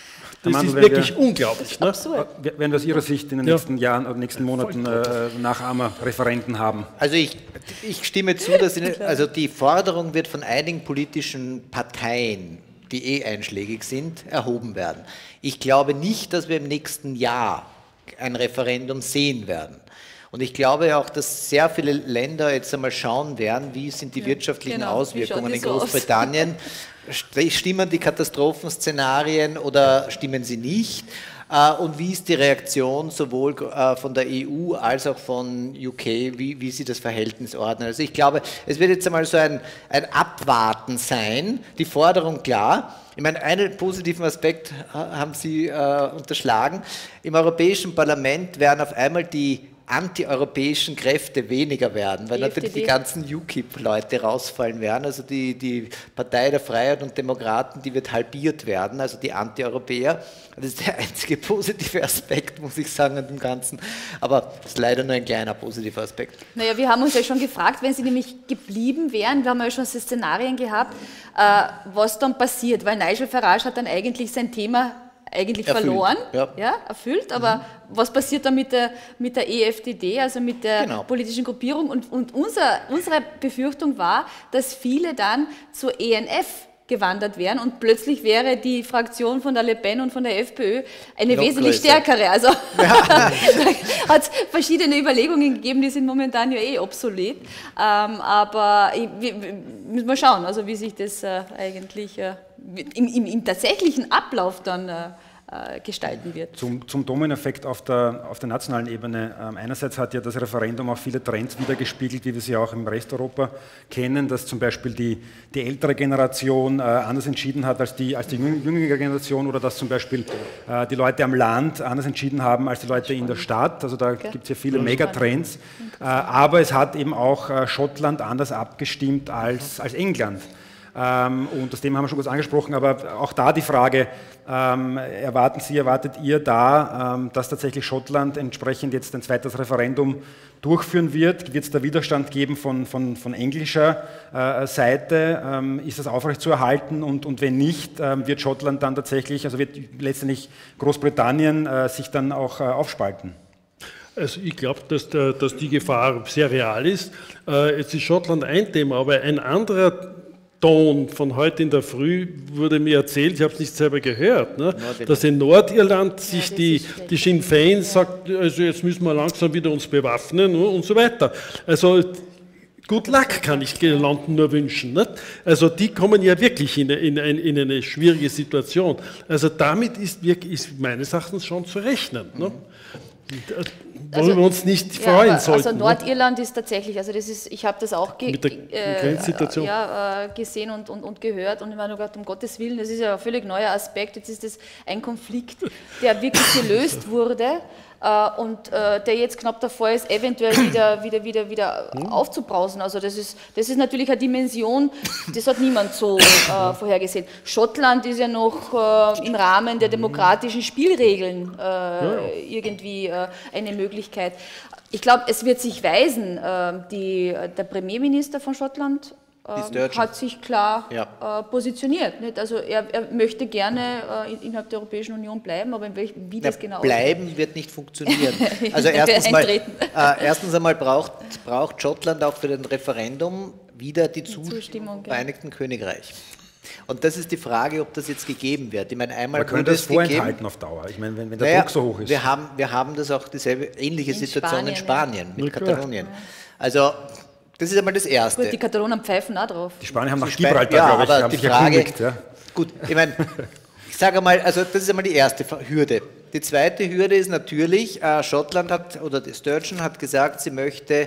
Das Mandl, ist wirklich wir, unglaublich. Ne? Absurd. Werden wir aus Ihrer Sicht in den Ja. nächsten Jahren oder nächsten Monaten äh, Nachahmer-Referenden haben? Also ich, ich stimme zu, dass in, also die Forderung wird von einigen politischen Parteien, die eh einschlägig sind, erhoben werden. Ich glaube nicht, dass wir im nächsten Jahr ein Referendum sehen werden. Und ich glaube auch, dass sehr viele Länder jetzt einmal schauen werden, wie sind die ja, wirtschaftlichen genau. Auswirkungen in so Großbritannien. Stimmen die Katastrophenszenarien oder stimmen sie nicht? Und wie ist die Reaktion sowohl von der E U als auch von U K, wie, wie sie das Verhältnis ordnen? Also ich glaube, es wird jetzt einmal so ein, ein Abwarten sein, die Forderung klar. Ich meine, einen positiven Aspekt haben Sie äh, unterschlagen. Im Europäischen Parlament werden auf einmal die antieuropäischen Kräfte weniger werden, weil die natürlich F D P. Die ganzen U K I P-Leute rausfallen werden, also die, die Partei der Freiheit und Demokraten, die wird halbiert werden, also die Antieuropäer. Das ist der einzige positive Aspekt, muss ich sagen, an dem Ganzen, aber das ist leider nur ein kleiner positiver Aspekt. Naja, wir haben uns ja schon gefragt, wenn sie nämlich geblieben wären, wir haben ja schon so Szenarien gehabt, äh, was dann passiert, weil Nigel Farage hat dann eigentlich sein Thema eigentlich erfüllt. verloren, ja. Ja, erfüllt, aber mhm. was passiert dann mit der, mit der E F D D, also mit der genau. politischen Gruppierung? Und, und unser, unsere Befürchtung war, dass viele dann zur E N F gewandert wären und plötzlich wäre die Fraktion von der Le Pen und von der FPÖ eine Noch wesentlich größer. stärkere. Also ja. hat es verschiedene Überlegungen gegeben, die sind momentan ja eh obsolet. Ähm, aber ich, wir, müssen wir schauen, also wie sich das äh, eigentlich äh, im, im, im tatsächlichen Ablauf dann äh, gestalten wird. Zum, zum Dominoeffekt auf der, auf der nationalen Ebene. Ähm, einerseits hat ja das Referendum auch viele Trends wiedergespiegelt, wie wir sie auch im Rest Europa kennen, dass zum Beispiel die, die ältere Generation äh, anders entschieden hat als die, als die jüngere Generation oder dass zum Beispiel äh, die Leute am Land anders entschieden haben als die Leute in der Stadt. Also da okay. gibt es ja viele Megatrends. Äh, aber es hat eben auch äh, Schottland anders abgestimmt als, als England. Ähm, und das Thema haben wir schon kurz angesprochen, aber auch da die Frage, ähm, erwarten Sie, erwartet ihr da, ähm, dass tatsächlich Schottland entsprechend jetzt ein zweites Referendum durchführen wird? Wird es da Widerstand geben von, von, von englischer äh, Seite? Ähm, ist das aufrechtzuerhalten? Und, und wenn nicht, ähm, wird Schottland dann tatsächlich, also wird letztendlich Großbritannien äh, sich dann auch äh, aufspalten? Also ich glaube, dass, dass die Gefahr sehr real ist. Äh, jetzt ist Schottland ein Thema, aber ein anderer Ton von heute in der Früh wurde mir erzählt, ich habe es nicht selber gehört, ne, dass in Nordirland sich ja, die, die Sinn Féin ja. sagt, also jetzt müssen wir langsam wieder uns bewaffnen und so weiter. Also good luck kann ich den Landen nur wünschen. Nicht? Also die kommen ja wirklich in, in, in eine schwierige Situation. Also damit ist, wirklich, ist meines Erachtens schon zu rechnen. Ne? Wollen also, wir uns nicht ja, freuen sollten. Also Nordirland ne? ist tatsächlich, also das ist, ich habe das auch ge Mit der äh, ja, äh, gesehen und, und, und gehört und ich meine, um Gottes Willen, das ist ja ein völlig neuer Aspekt, jetzt ist das ein Konflikt, der wirklich gelöst wurde äh, und äh, der jetzt knapp davor ist, eventuell wieder, wieder, wieder, wieder hm. aufzubrausen. Also das ist, das ist natürlich eine Dimension, das hat niemand so äh, vorhergesehen. Schottland ist ja noch äh, im Rahmen der demokratischen Spielregeln äh, ja. irgendwie äh, eine Möglichkeit. Ich glaube, es wird sich weisen, äh, die, der Premierminister von Schottland äh, hat sich klar ja. äh, positioniert. Nicht? Also er, er möchte gerne äh, innerhalb der Europäischen Union bleiben, aber in welch, wie das ja, genau bleiben aussieht. Wird nicht funktionieren. Also erstens, mal, äh, erstens einmal braucht, braucht Schottland auch für den Referendum wieder die, die Zustimmung des Vereinigten ja. Königreichs. Und das ist die Frage, ob das jetzt gegeben wird. Ich meine, einmal Man könnte das vorenthalten auf Dauer, ich meine, wenn, wenn der naja, Druck so hoch ist. Wir haben, wir haben das auch dieselbe ähnliche in Situation Spanien, in Spanien ja. mit ja, Katalonien. Ja. Also das ist einmal das Erste. Gut, die Katalonen pfeifen auch drauf. Die Spanier haben nach Gibraltar, ja, glaube ich, aber haben die sich Frage, erkundigt. Ja. Gut, ich meine, ich sage mal, also das ist einmal die erste Hürde. Die zweite Hürde ist natürlich, äh, Schottland hat, oder Sturgeon hat gesagt, sie möchte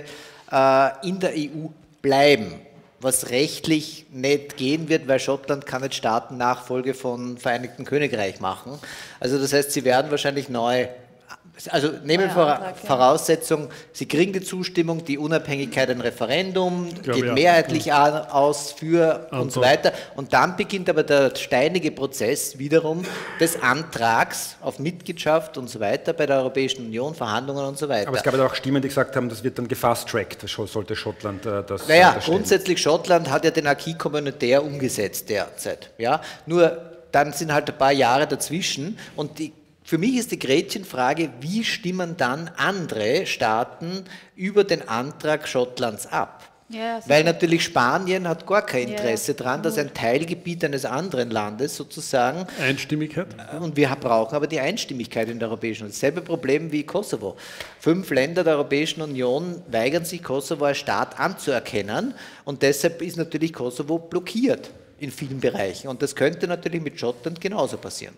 äh, in der E U bleiben. Was rechtlich nicht gehen wird, weil Schottland kann nicht Staatennachfolge von Vereinigten Königreich machen. Also das heißt, sie werden wahrscheinlich neu, also nehmen wir Voraussetzung, sie kriegen die Zustimmung, die Unabhängigkeit ein Referendum, geht ja. mehrheitlich ja. aus für Antwort. Und so weiter. Und dann beginnt aber der steinige Prozess wiederum des Antrags auf Mitgliedschaft und so weiter bei der Europäischen Union, Verhandlungen und so weiter. Aber es gab ja auch Stimmen, die gesagt haben, das wird dann gefast-trackt, das sollte Schottland äh, das Naja, das grundsätzlich Schottland hat ja den Acquis communautaire umgesetzt derzeit. Ja? Nur dann sind halt ein paar Jahre dazwischen und die, für mich ist die Gretchenfrage, wie stimmen dann andere Staaten über den Antrag Schottlands ab? Ja, weil natürlich Spanien hat gar kein Interesse ja, daran, dass ein Teilgebiet eines anderen Landes sozusagen Einstimmigkeit. Und wir brauchen aber die Einstimmigkeit in der Europäischen Union. Dasselbe Problem wie Kosovo. Fünf Länder der Europäischen Union weigern sich, Kosovo als Staat anzuerkennen und deshalb ist natürlich Kosovo blockiert in vielen Bereichen und das könnte natürlich mit Schottland genauso passieren.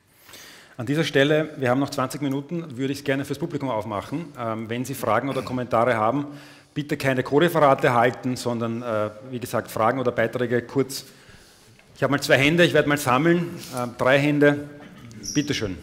An dieser Stelle, wir haben noch zwanzig Minuten, würde ich es gerne fürs Publikum aufmachen. Ähm, wenn Sie Fragen oder Kommentare haben, bitte keine Co-Referate halten, sondern, äh, wie gesagt, Fragen oder Beiträge kurz. Ich habe mal zwei Hände, ich werde mal sammeln. Äh, drei Hände. Bitte schön.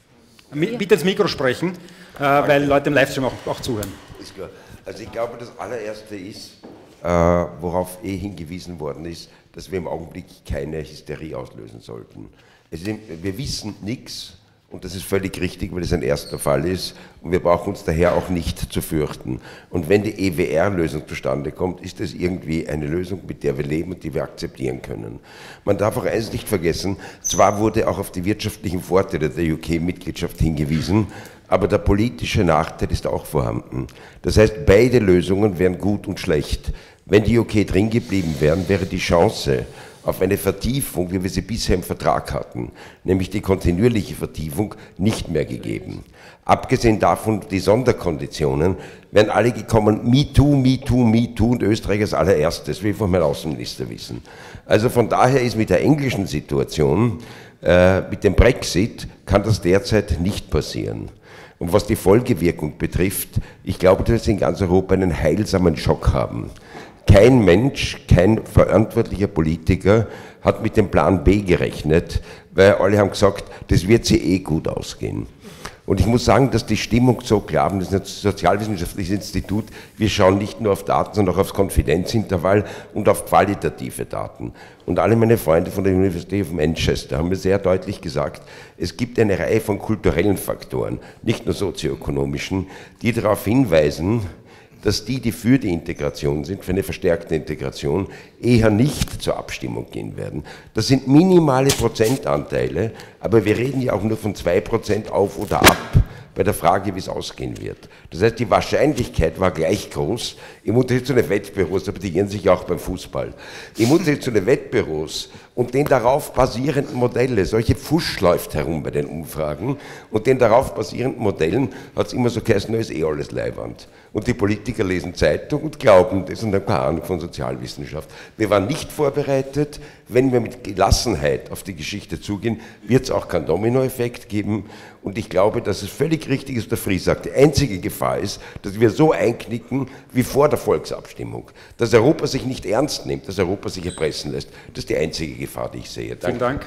Mi bitte ins Mikro sprechen, äh, weil Leute im Livestream auch, auch zuhören. Ist klar. Also ich glaube, das allererste ist, äh, worauf eh hingewiesen worden ist, dass wir im Augenblick keine Hysterie auslösen sollten. Es ist, wir wissen nichts. Und das ist völlig richtig, weil es ein erster Fall ist und wir brauchen uns daher auch nicht zu fürchten. Und wenn die E W R-Lösung zustande kommt, ist das irgendwie eine Lösung, mit der wir leben und die wir akzeptieren können. Man darf auch eines nicht vergessen, zwar wurde auch auf die wirtschaftlichen Vorteile der U K-Mitgliedschaft hingewiesen, aber der politische Nachteil ist auch vorhanden. Das heißt, beide Lösungen wären gut und schlecht. Wenn die U K drin geblieben wären, wäre die Chance auf eine Vertiefung, wie wir sie bisher im Vertrag hatten, nämlich die kontinuierliche Vertiefung, nicht mehr gegeben. Abgesehen davon, die Sonderkonditionen, wären alle gekommen, MeToo, MeToo, MeToo und Österreich als allererstes, will ich von meinem Außenminister wissen. Also von daher ist mit der englischen Situation, äh, mit dem Brexit, kann das derzeit nicht passieren. Und was die Folgewirkung betrifft, ich glaube, dass wir in ganz Europa einen heilsamen Schock haben. Kein Mensch, kein verantwortlicher Politiker hat mit dem Plan B gerechnet, weil alle haben gesagt, das wird sie eh gut ausgehen. Und ich muss sagen, dass die Stimmung so klar ist, das ist ein sozialwissenschaftliches Institut, wir schauen nicht nur auf Daten, sondern auch aufs Konfidenzintervall und auf qualitative Daten. Und alle meine Freunde von der University of Manchester haben mir sehr deutlich gesagt, es gibt eine Reihe von kulturellen Faktoren, nicht nur sozioökonomischen, die darauf hinweisen, dass die, die für die Integration sind, für eine verstärkte Integration, eher nicht zur Abstimmung gehen werden. Das sind minimale Prozentanteile, aber wir reden ja auch nur von zwei Prozent auf oder ab bei der Frage, wie es ausgehen wird. Das heißt, die Wahrscheinlichkeit war gleich groß, im Unterschied zu den Wettbüros, da bedienen sich auch beim Fußball, im Unterschied zu den Wettbüros und den darauf basierenden Modellen, solche Pfusch läuft herum bei den Umfragen, und den darauf basierenden Modellen hat es immer so geheißen, da ist eh alles Leiwand. Und die Politiker lesen Zeitung und glauben das und haben keine Ahnung von Sozialwissenschaft. Wir waren nicht vorbereitet. Wenn wir mit Gelassenheit auf die Geschichte zugehen, wird es auch keinen Dominoeffekt geben. Und ich glaube, dass es völlig richtig ist, der Fries sagt, die einzige Gefahr ist, dass wir so einknicken wie vor der Volksabstimmung. Dass Europa sich nicht ernst nimmt, dass Europa sich erpressen lässt. Das ist die einzige Gefahr, die ich sehe. Danke. Vielen Dank.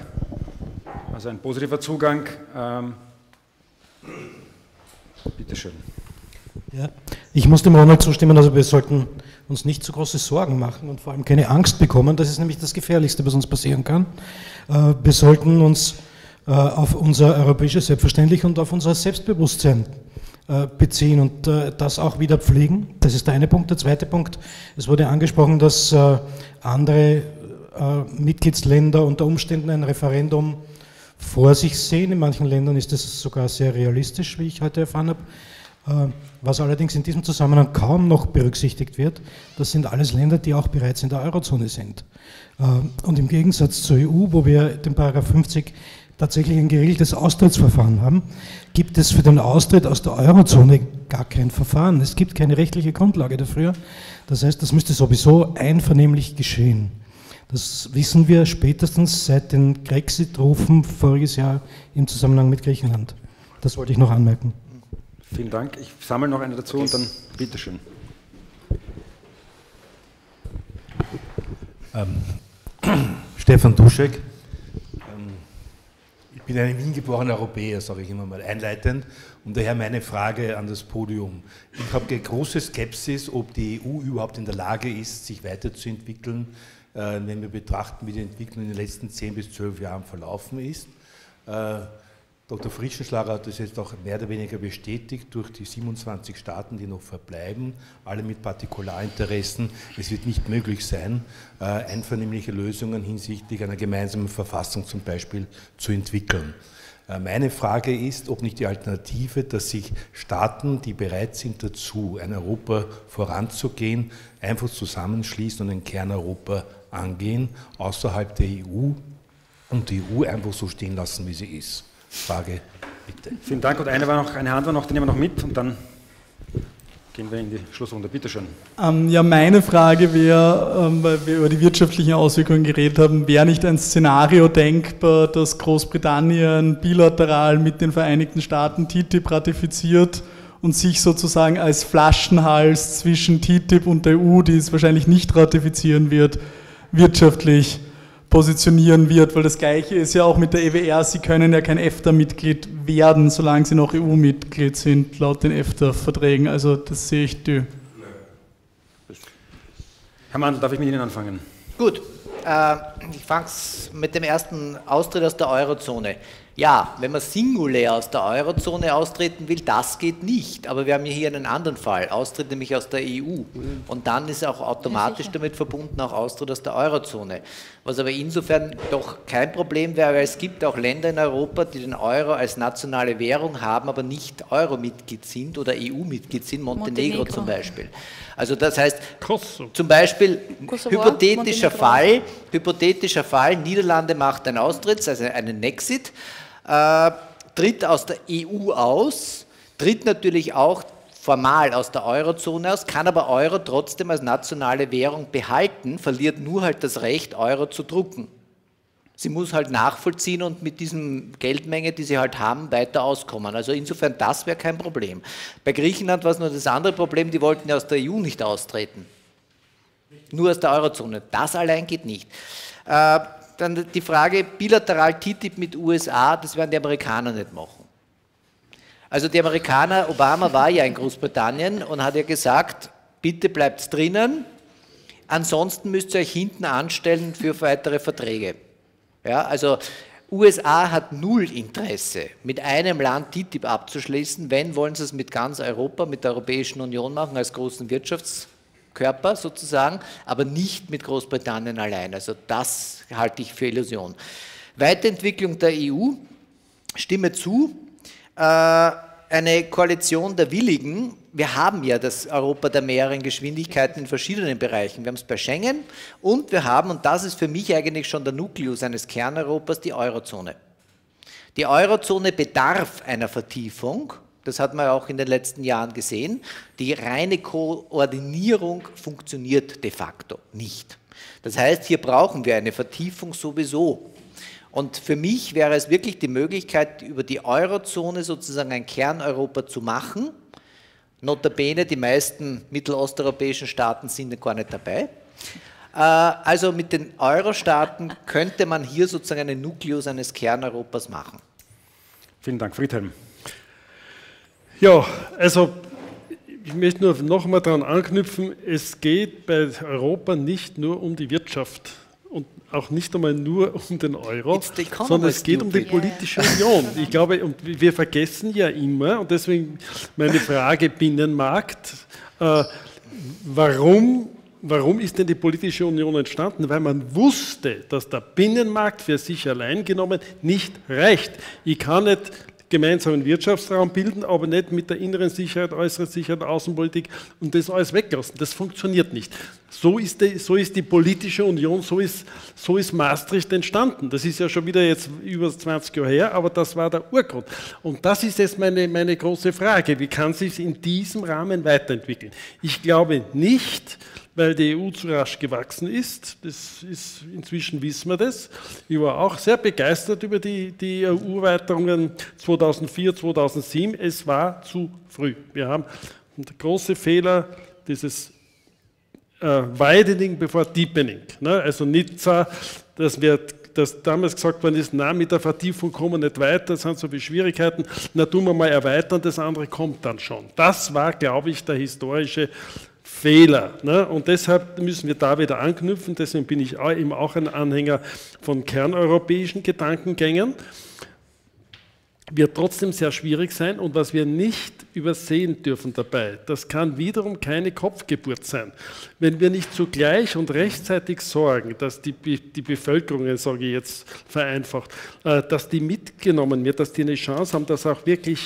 Also ein positiver Zugang. Ähm, bitte schön. Ja, ich muss dem Ronald zustimmen, also wir sollten uns nicht zu große Sorgen machen und vor allem keine Angst bekommen. Das ist nämlich das Gefährlichste, was uns passieren kann. Wir sollten uns auf unser europäisches Selbstverständlich und auf unser Selbstbewusstsein beziehen und das auch wieder pflegen. Das ist der eine Punkt. Der zweite Punkt, es wurde angesprochen, dass andere Mitgliedsländer unter Umständen ein Referendum vor sich sehen. In manchen Ländern ist das sogar sehr realistisch, wie ich heute erfahren habe. Was allerdings in diesem Zusammenhang kaum noch berücksichtigt wird, das sind alles Länder, die auch bereits in der Eurozone sind. Und im Gegensatz zur E U, wo wir den Paragraph fünfzig tatsächlich ein geregeltes Austrittsverfahren haben, gibt es für den Austritt aus der Eurozone gar kein Verfahren. Es gibt keine rechtliche Grundlage dafür. Das heißt, das müsste sowieso einvernehmlich geschehen. Das wissen wir spätestens seit den Grexit-Rufen voriges Jahr im Zusammenhang mit Griechenland. Das wollte ich noch anmerken. Vielen Dank. Ich sammle noch eine dazu und dann bitteschön. Ähm, Stefan Duschek. Ähm, ich bin ein in Wien geborener Europäer, sage ich immer mal einleitend, und daher meine Frage an das Podium. Ich habe große Skepsis, ob die E U überhaupt in der Lage ist, sich weiterzuentwickeln, äh, wenn wir betrachten, wie die Entwicklung in den letzten zehn bis zwölf Jahren verlaufen ist. Äh, Doktor Frischenschlager hat das jetzt auch mehr oder weniger bestätigt durch die siebenundzwanzig Staaten, die noch verbleiben, alle mit Partikularinteressen. Es wird nicht möglich sein, einvernehmliche Lösungen hinsichtlich einer gemeinsamen Verfassung zum Beispiel zu entwickeln. Meine Frage ist, ob nicht die Alternative, dass sich Staaten, die bereit sind dazu, ein Europa voranzugehen, einfach zusammenschließen und ein Kerneuropa angehen, außerhalb der E U und die E U einfach so stehen lassen, wie sie ist. Frage, bitte. Vielen Dank. Und eine, war noch, eine Hand war noch, die nehmen wir noch mit und dann gehen wir in die Schlussrunde. Bitte schön. Ähm, ja, meine Frage wäre, ähm, weil wir über die wirtschaftlichen Auswirkungen geredet haben, wäre nicht ein Szenario denkbar, dass Großbritannien bilateral mit den Vereinigten Staaten T T I P ratifiziert und sich sozusagen als Flaschenhals zwischen T T I P und der E U, die es wahrscheinlich nicht ratifizieren wird, wirtschaftlich positionieren wird, weil das Gleiche ist ja auch mit der E W R, sie können ja kein EFTA-Mitglied werden, solange sie noch E U-Mitglied sind, laut den EFTA-Verträgen, also das sehe ich die. Herr Mandl, darf ich mit Ihnen anfangen? Gut, äh, ich fange mit dem ersten Austritt aus der Eurozone. Ja, wenn man singulär aus der Eurozone austreten will, das geht nicht. Aber wir haben hier einen anderen Fall, Austritt nämlich aus der E U. Und dann ist auch automatisch damit verbunden auch Austritt aus der Eurozone. Was aber insofern doch kein Problem wäre, weil es gibt auch Länder in Europa, die den Euro als nationale Währung haben, aber nicht Euro-Mitglied sind oder E U-Mitglied sind, Montenegro, Montenegro zum Beispiel. Also das heißt, Kosovo. Zum Beispiel Kosovo, hypothetischer Fall, hypothetischer Fall, Niederlande macht einen Austritt, also einen Nexit, Äh, tritt aus der E U aus, tritt natürlich auch formal aus der Eurozone aus, kann aber Euro trotzdem als nationale Währung behalten, verliert nur halt das Recht, Euro zu drucken. Sie muss halt nachvollziehen und mit diesem Geldmenge, die sie halt haben, weiter auskommen. Also insofern, das wäre kein Problem. Bei Griechenland war es nur das andere Problem, die wollten ja aus der E U nicht austreten. Nur aus der Eurozone. Das allein geht nicht. Äh, Dann die Frage, bilateral T T I P mit U S A, das werden die Amerikaner nicht machen. Also die Amerikaner, Obama war ja in Großbritannien und hat ja gesagt, bitte bleibt drinnen, ansonsten müsst ihr euch hinten anstellen für weitere Verträge. Ja, also U S A hat null Interesse, mit einem Land T T I P abzuschließen, wenn wollen sie es mit ganz Europa, mit der Europäischen Union machen, als großen Wirtschafts- Körper sozusagen, aber nicht mit Großbritannien allein. Also das halte ich für Illusion. Weiterentwicklung der E U, stimme zu, äh, eine Koalition der Willigen. Wir haben ja das Europa der mehreren Geschwindigkeiten in verschiedenen Bereichen. Wir haben es bei Schengen und wir haben, und das ist für mich eigentlich schon der Nukleus eines Kerneuropas, die Eurozone. Die Eurozone bedarf einer Vertiefung. Das hat man auch in den letzten Jahren gesehen. Die reine Koordinierung funktioniert de facto nicht. Das heißt, hier brauchen wir eine Vertiefung sowieso. Und für mich wäre es wirklich die Möglichkeit, über die Eurozone sozusagen ein Kerneuropa zu machen. Notabene, die meisten mittelosteuropäischen Staaten sind gar nicht dabei. Also mit den Euro-Staaten könnte man hier sozusagen einen Nukleus eines Kerneuropas machen. Vielen Dank, Friedhelm. Ja, also ich möchte nur noch einmal daran anknüpfen, es geht bei Europa nicht nur um die Wirtschaft und auch nicht einmal nur um den Euro, sondern es geht um die politische Union. Ich glaube, und wir vergessen ja immer, und deswegen meine Frage Binnenmarkt, äh, warum, warum ist denn die politische Union entstanden? Weil man wusste, dass der Binnenmarkt für sich allein genommen nicht reicht. Ich kann nicht gemeinsamen Wirtschaftsraum bilden, aber nicht mit der inneren Sicherheit, äußeren Sicherheit, Außenpolitik und das alles weglassen. Das funktioniert nicht. So ist die, so ist die politische Union, so ist, so ist Maastricht entstanden. Das ist ja schon wieder jetzt über zwanzig Jahre her, aber das war der Urgrund. Und das ist jetzt meine, meine große Frage. Wie kann sich in diesem Rahmen weiterentwickeln? Ich glaube nicht, weil die E U zu rasch gewachsen ist. Das ist, inzwischen wissen wir das. Ich war auch sehr begeistert über die, die E U-Erweiterungen zweitausendvier, zweitausendsieben. Es war zu früh. Wir haben der große Fehler, dieses äh, Widening before Deepening. Ne? Also Nizza, das wird dass damals gesagt worden ist, na, mit der Vertiefung kommen wir nicht weiter, das sind so viele Schwierigkeiten, na, tun wir mal erweitern, das andere kommt dann schon. Das war, glaube ich, der historische Fehler. Ne? Und deshalb müssen wir da wieder anknüpfen, deswegen bin ich auch, eben auch ein Anhänger von kerneuropäischen Gedankengängen. wird trotzdem sehr schwierig sein und was wir nicht übersehen dürfen dabei, das kann wiederum keine Kopfgeburt sein. Wenn wir nicht zugleich und rechtzeitig sorgen, dass die, die Bevölkerung, sage ich jetzt vereinfacht, dass die mitgenommen wird, dass die eine Chance haben, das auch wirklich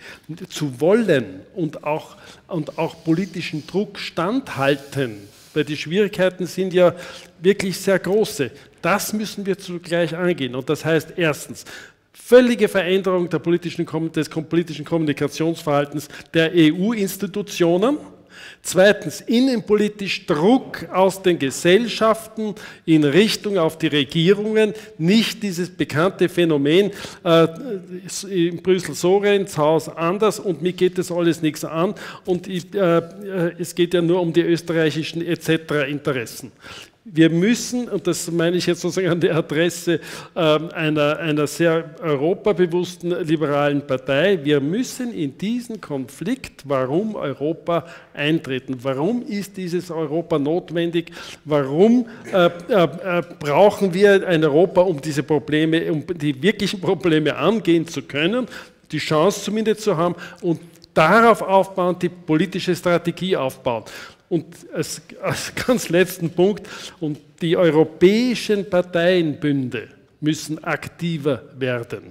zu wollen und auch, und auch politischen Druck standhalten, weil die Schwierigkeiten sind ja wirklich sehr große. Das müssen wir zugleich angehen und das heißt erstens, völlige Veränderung der politischen, des politischen Kommunikationsverhaltens der E U-Institutionen. Zweitens, innenpolitisch Druck aus den Gesellschaften in Richtung auf die Regierungen, nicht dieses bekannte Phänomen, äh, in Brüssel so, ins Haus anders und mir geht das alles nichts an und ich, äh, es geht ja nur um die österreichischen et cetera Interessen. Wir müssen, und das meine ich jetzt sozusagen an der Adresse äh, einer, einer sehr europabewussten liberalen Partei, wir müssen in diesen Konflikt, warum Europa eintreten, warum ist dieses Europa notwendig, warum äh, äh, brauchen wir ein Europa, um diese Probleme, um die wirklichen Probleme angehen zu können, die Chance zumindest zu haben und darauf aufbauen, die politische Strategie aufbauen. Und als, als ganz letzten Punkt, und die europäischen Parteienbünde müssen aktiver werden.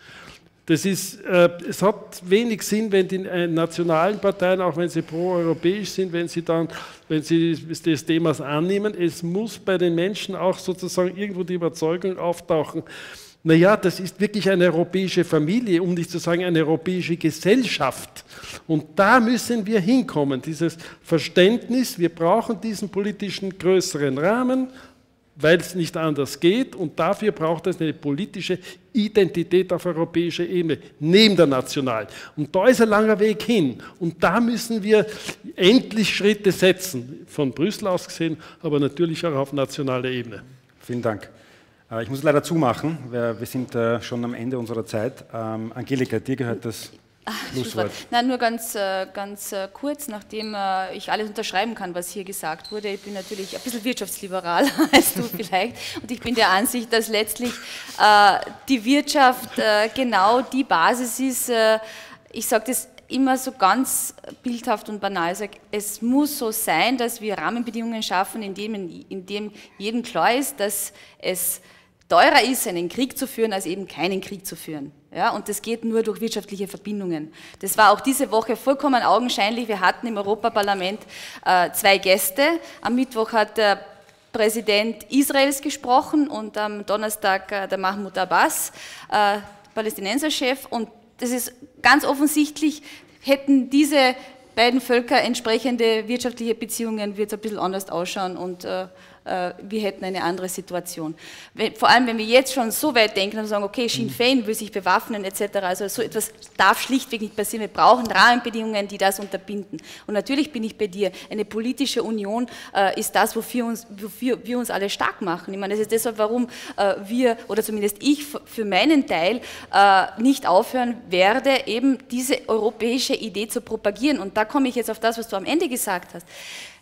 Das ist, äh, es hat wenig Sinn, wenn die äh, nationalen Parteien, auch wenn sie pro-europäisch sind, wenn sie dann, wenn sie des Themas annehmen, es muss bei den Menschen auch sozusagen irgendwo die Überzeugung auftauchen, naja, das ist wirklich eine europäische Familie, um nicht zu sagen eine europäische Gesellschaft. Und da müssen wir hinkommen, dieses Verständnis, wir brauchen diesen politischen größeren Rahmen, weil es nicht anders geht und dafür braucht es eine politische Identität auf europäischer Ebene, neben der nationalen. Und da ist ein langer Weg hin und da müssen wir endlich Schritte setzen, von Brüssel aus gesehen, aber natürlich auch auf nationaler Ebene. Vielen Dank. Ich muss leider zumachen, wir, wir sind äh, schon am Ende unserer Zeit. Ähm, Angelika, dir gehört das Schlusswort. Nein, nur ganz, ganz kurz, nachdem ich alles unterschreiben kann, was hier gesagt wurde. Ich bin natürlich ein bisschen wirtschaftsliberal als du vielleicht und ich bin der Ansicht, dass letztlich äh, die Wirtschaft äh, genau die Basis ist. Äh, ich sage das immer so ganz bildhaft und banal. Sage, es muss so sein, dass wir Rahmenbedingungen schaffen, in denen in dem jedem klar ist, dass es teurer ist, einen Krieg zu führen, als eben keinen Krieg zu führen. Ja, und das geht nur durch wirtschaftliche Verbindungen. Das war auch diese Woche vollkommen augenscheinlich. Wir hatten im Europaparlament äh, zwei Gäste. Am Mittwoch hat der Präsident Israels gesprochen und am Donnerstag äh, der Mahmoud Abbas, äh, Palästinenserchef. Und das ist ganz offensichtlich, hätten diese beiden Völker entsprechende wirtschaftliche Beziehungen, wird es ein bisschen anders ausschauen und äh, wir hätten eine andere Situation. Vor allem, wenn wir jetzt schon so weit denken und sagen, okay, Sinn Fein will sich bewaffnen et cetera. Also so etwas darf schlichtweg nicht passieren. Wir brauchen Rahmenbedingungen, die das unterbinden. Und natürlich bin ich bei dir. Eine politische Union äh, ist das, wofür, uns, wofür wir uns alle stark machen. Ich meine, das ist deshalb, warum äh, wir, oder zumindest ich für meinen Teil, äh, nicht aufhören werde, eben diese europäische Idee zu propagieren. Und da komme ich jetzt auf das, was du am Ende gesagt hast.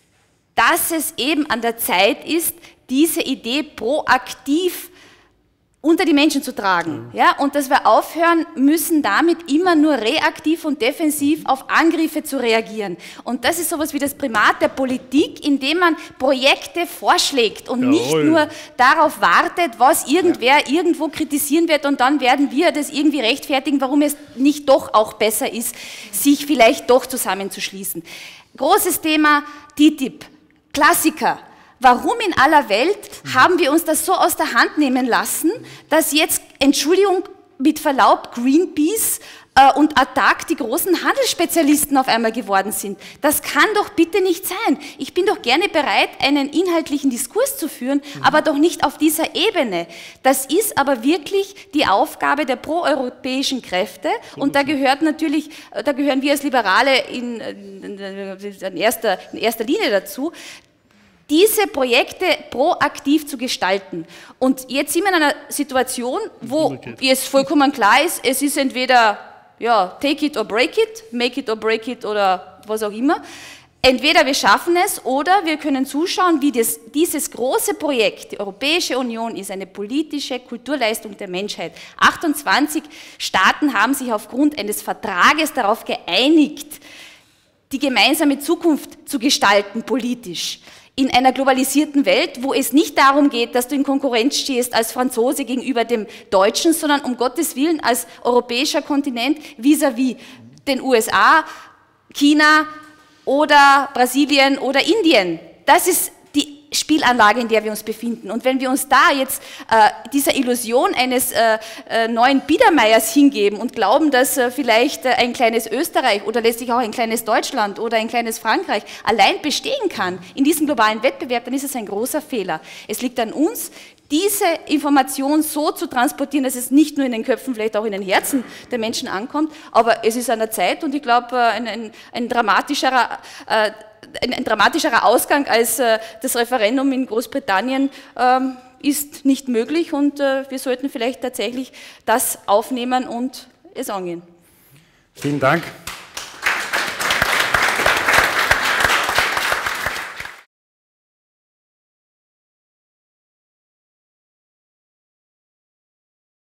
Dass es eben an der Zeit ist, diese Idee proaktiv unter die Menschen zu tragen. Ja? Und dass wir aufhören müssen, damit immer nur reaktiv und defensiv auf Angriffe zu reagieren. Und das ist sowas wie das Primat der Politik, indem man Projekte vorschlägt und Jawohl. Nicht nur darauf wartet, was irgendwer ja. irgendwo kritisieren wird und dann werden wir das irgendwie rechtfertigen, warum es nicht doch auch besser ist, sich vielleicht doch zusammenzuschließen. Großes Thema T T I P. Klassiker. Warum in aller Welt haben wir uns das so aus der Hand nehmen lassen, dass jetzt, Entschuldigung, mit Verlaub, Greenpeace äh, und A T T A C die großen Handelsspezialisten auf einmal geworden sind? Das kann doch bitte nicht sein. Ich bin doch gerne bereit, einen inhaltlichen Diskurs zu führen, mhm. aber doch nicht auf dieser Ebene. Das ist aber wirklich die Aufgabe der proeuropäischen Kräfte und da gehört natürlich, da gehören wir als Liberale in, in, in, erster, in erster Linie dazu, diese Projekte proaktiv zu gestalten. Und jetzt sind wir in einer Situation, wo es vollkommen klar ist, es ist entweder ja, take it or break it, make it or break it oder was auch immer. Entweder wir schaffen es oder wir können zuschauen, wie das, dieses große Projekt, die Europäische Union, ist eine politische Kulturleistung der Menschheit. achtundzwanzig Staaten haben sich aufgrund eines Vertrages darauf geeinigt, die gemeinsame Zukunft zu gestalten politisch. In einer globalisierten Welt, wo es nicht darum geht, dass du in Konkurrenz stehst als Franzose gegenüber dem Deutschen, sondern um Gottes Willen als europäischer Kontinent vis-à-vis den U S A, China, oder Brasilien oder Indien. Das ist die Spielanlage, in der wir uns befinden. Und wenn wir uns da jetzt äh, dieser Illusion eines äh, äh, neuen Biedermeiers hingeben und glauben, dass äh, vielleicht äh, ein kleines Österreich oder letztlich auch ein kleines Deutschland oder ein kleines Frankreich allein bestehen kann in diesem globalen Wettbewerb, dann ist es ein großer Fehler. Es liegt an uns, diese Information so zu transportieren, dass es nicht nur in den Köpfen, vielleicht auch in den Herzen der Menschen ankommt, aber es ist an der Zeit und ich glaube, ein, ein, ein, dramatischerer, äh, ein, ein dramatischerer Ausgang als äh, das Referendum in Großbritannien äh, ist nicht möglich und äh, wir sollten vielleicht tatsächlich das aufnehmen und es angehen. Vielen Dank.